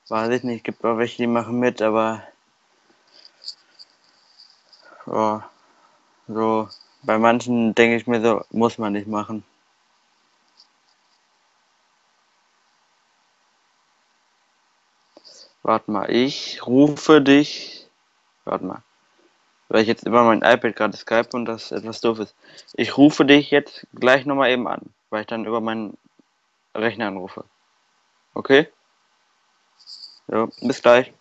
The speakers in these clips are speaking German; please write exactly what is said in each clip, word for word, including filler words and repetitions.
weiß ich nicht, gibt auch welche, die machen mit, aber oh, so bei manchen denke ich mir so, muss man nicht machen. Warte mal, ich rufe dich. Warte mal, weil ich jetzt über mein iPad gerade Skype und das etwas doof ist. Ich rufe dich jetzt gleich nochmal eben an, weil ich dann über meinen Rechner anrufe. Okay? Ja, bis gleich.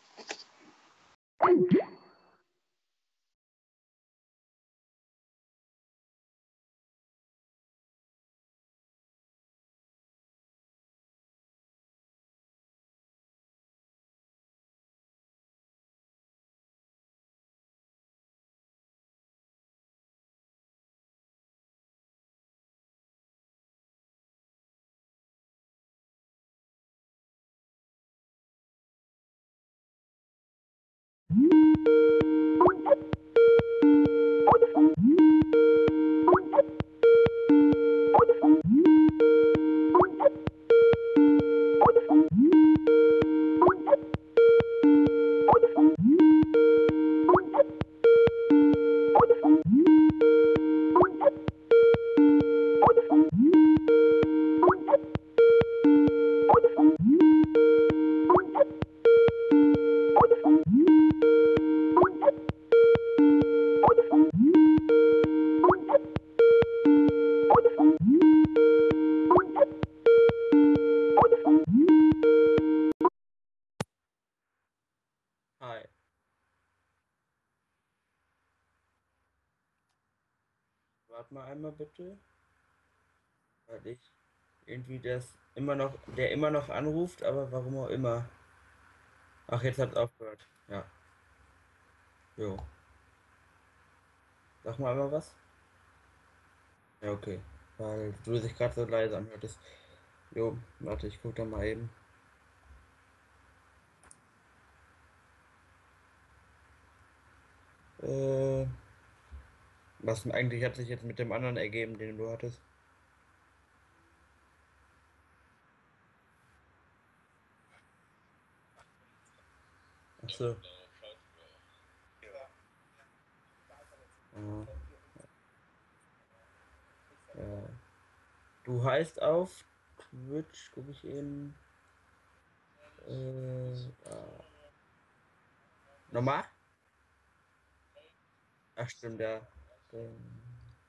Hi. Warte mal einmal bitte, weil ich irgendwie das immer noch, der immer noch anruft, aber warum auch immer. Ach, jetzt hat's aufgehört. Ja, jo. Sag mal einmal was. Ja, okay. Weil du dich gerade so leise anhörtest. Jo, warte, ich guck da mal eben. Äh, was denn eigentlich hat sich jetzt mit dem anderen ergeben, den du hattest? Ach so. Ja, ja. Du heißt auf Twitch, guck ich eben. Äh, ja. Nochmal? Ach stimmt, ja. Ähm,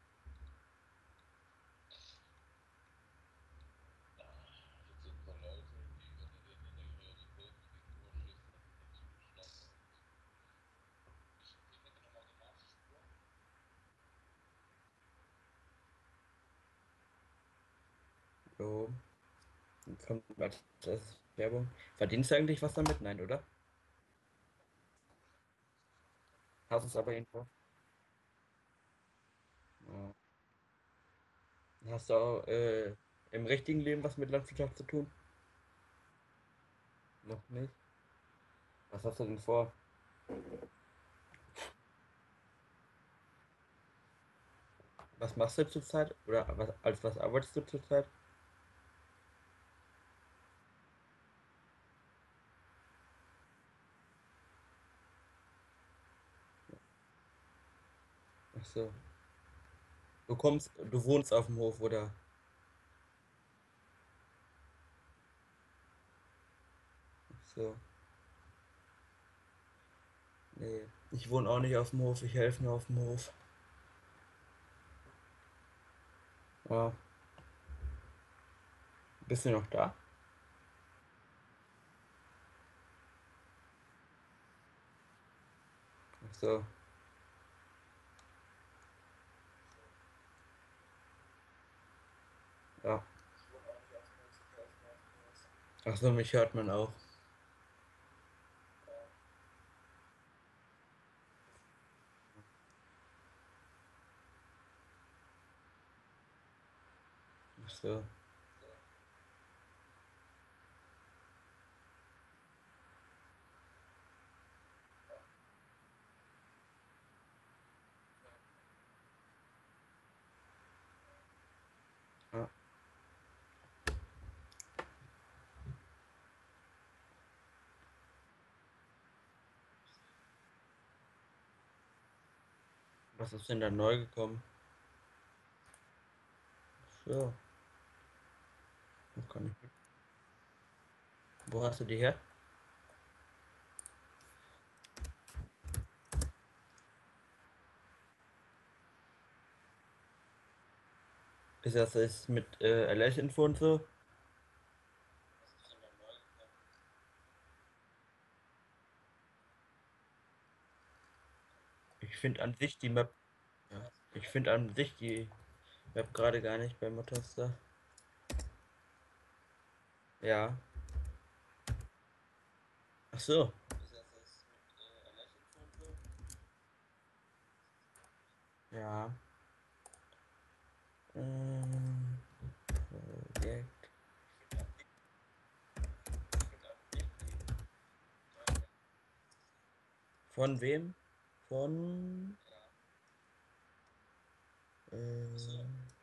jo. Jetzt kommt als das Werbung. Verdienst du eigentlich was damit? Nein, oder? Hast es aber irgendwo. Ja. Hast du auch äh, im richtigen Leben was mit Landwirtschaft zu tun? Noch nicht. Was hast du denn vor? Was machst du zurzeit? Oder was, als was arbeitest du zurzeit? Ach so. Du kommst, du wohnst auf dem Hof, oder? Ach so. Nee. Ich wohne auch nicht auf dem Hof, ich helfe nur auf dem Hof. Ja. Bist du noch da? Ach so. Ja. Ach so, mich hört man auch. Ach so. Ja. Was ist denn da neu gekommen? So, das kann ich. Wo hast du die her? Ist das ist mit äh, L S-Info und so? Ich finde an sich die Map, ja, ich finde an sich die Map gerade gar nicht bei Motoster. Ja. Ach so. Ja. Ähm, Projekt. Von wem? Von. Äh,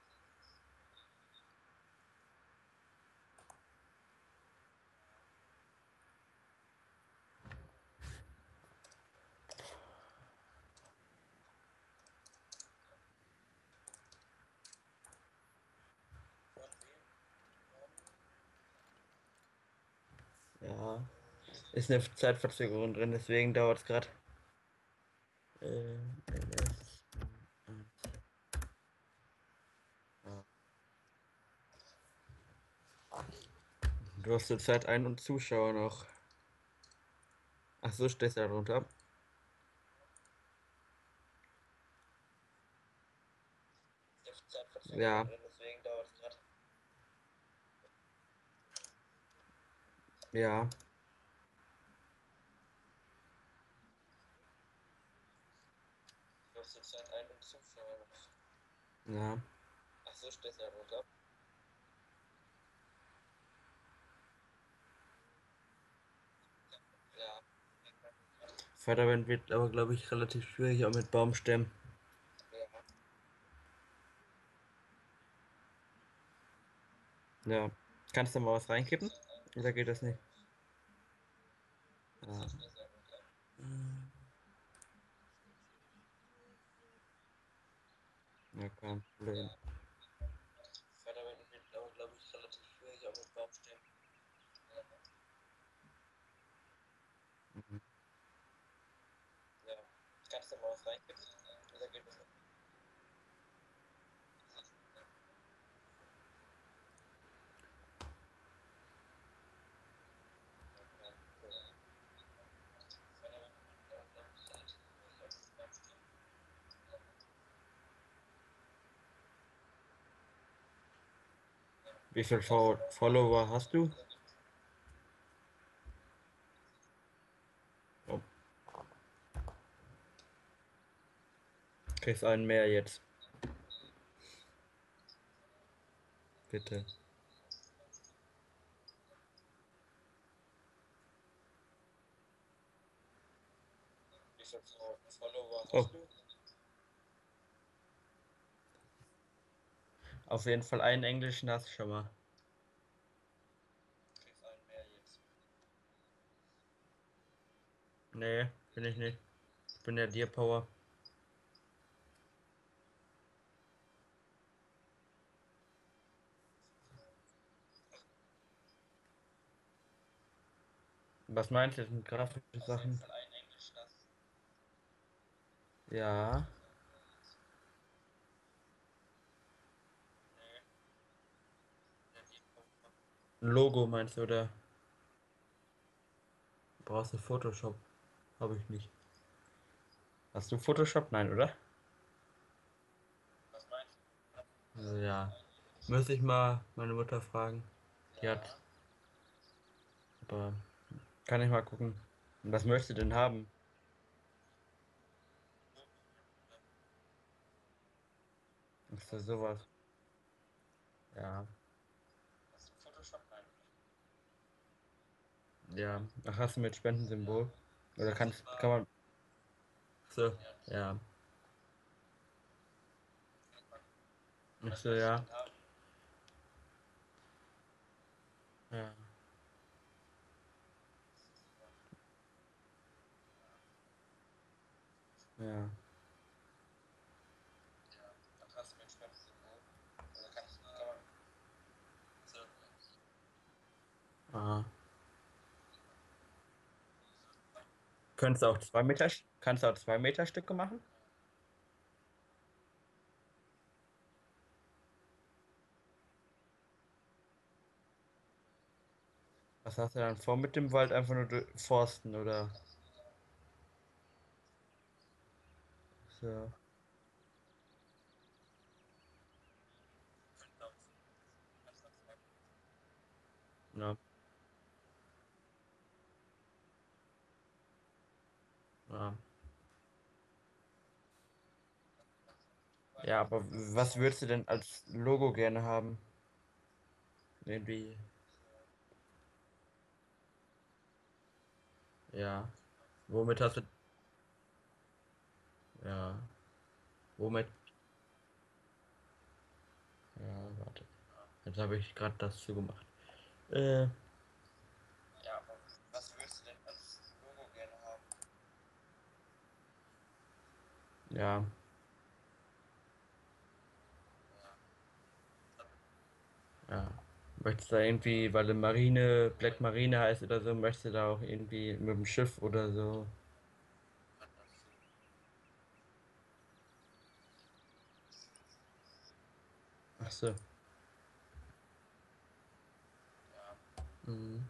ja. Ist eine Zeitverzögerung drin, deswegen dauert es gerade. Äh, L S. Ja. Du hast zurzeit einen und Zuschauer noch. Ach so, stehst du da drunter? Ja. Deswegen dauert es gerade. Ja. Du hast zurzeit einen und Zuschauer noch. Ja. Ach so, stehst du da drunter? Ja. Förderwind wird aber, glaube ich, relativ schwierig, auch mit Baumstämmen. Ja. Kannst du mal was reinkippen? Oder geht das nicht? Ja. Ja, kein Problem. Förderwind wird aber, glaube ich, relativ schwierig, auch mit Baumstämmen. Mhm. Ja. Kannst du mal was reinkippen? Oder geht das nicht? Wie viele Fo- Follower hast du? Oh, kriegst einen mehr jetzt, bitte. Wie viele Follower hast oh. du? Auf jeden Fall einen englischen hast du schon mal. Kriegst einen mehr jetzt. Nee, bin ich nicht. Ich bin der Deer Power. Was meinst du jetzt mit grafischen Sachen? Ja. Ein Logo meinst du, oder? Brauchst du Photoshop? Habe ich nicht. Hast du Photoshop? Nein, oder? Also, ja. Müsste ich mal meine Mutter fragen. Die hat. Aber kann ich mal gucken. Was möchtest du denn haben? Ist das sowas? Ja. Ja. Ach, hast du mit Spendensymbol? Oder kannst, kann man. So, ja. Ach so, ja. Ja. Ja. Ah. Könntest du auch zwei Meter, kannst du auch zwei Meter Stücke machen? Was hast du dann vor mit dem Wald? Einfach nur du- forsten oder so? Ja, ja. Ja, aber was würdest du denn als Logo gerne haben? Irgendwie, ja. Womit hast du, ja, womit, ja, warte. Jetzt habe ich gerade das zugemacht. Äh, ja, aber was würdest du denn als Logo gerne haben? Ja, ja. Möchtest du da irgendwie, weil du Marine, Black Marine heißt oder so, möchtest du da auch irgendwie mit dem Schiff oder so? Ach so. Mhm.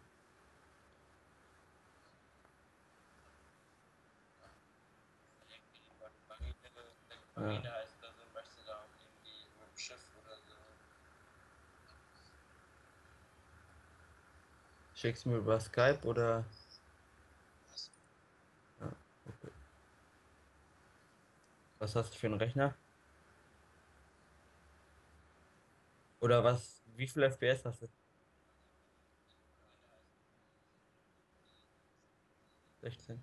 Ja. Heißt oder so, möchtest du da auch irgendwie mit dem Schiff oder so? Schickst du mir über Skype oder? Ja, okay. Was hast du für einen Rechner? Oder was? Wie viel F P S hast du? sechzehn.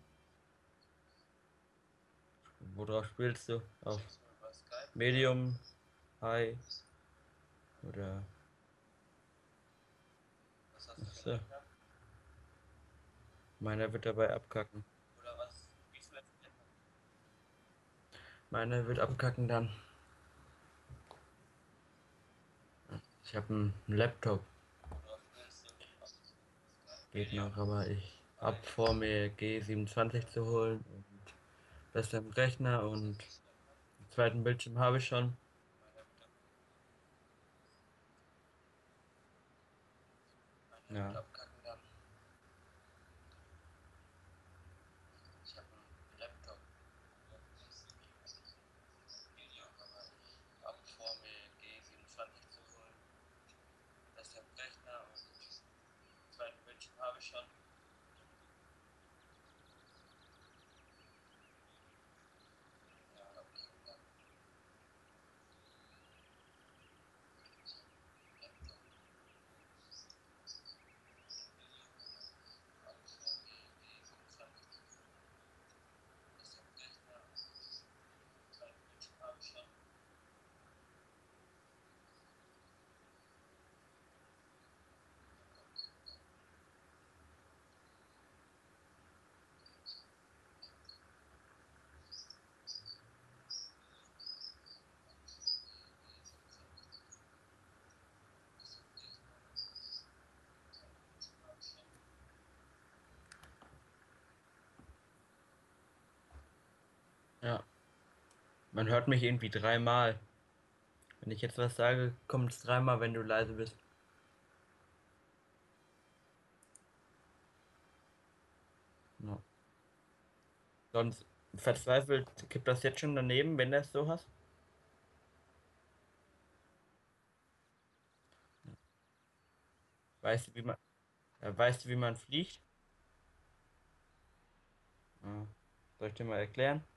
Worauf spielst du? Auf Medium, High oder? Ach so. Meiner wird dabei abkacken. Meiner wird abkacken dann. Ich habe einen Laptop. Geht noch, aber ich hab vor mir G siebenundzwanzig zu holen und besseren Rechner und einen zweiten Bildschirm habe ich schon. Ja. Ja. Man hört mich irgendwie dreimal. Wenn ich jetzt was sage, kommt es dreimal, wenn du leise bist. Ja. Sonst verzweifelt kippt das jetzt schon daneben, wenn du es so hast. Weißt du, wie man, äh, weißt du, wie man fliegt? Ja. Soll ich dir mal erklären?